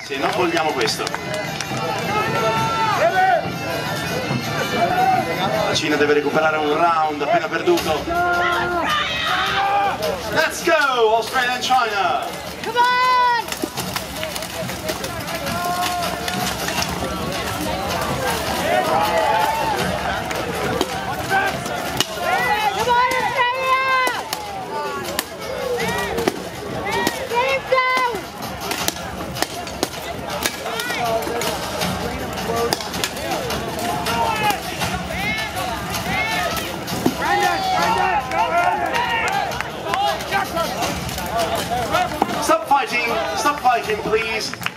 ragazzi, non vogliamo questo. La Cina deve recuperare un round appena perduto. Let's go, Australia and China! Come on! Come on, Australia! Get him down! Stop fighting, please.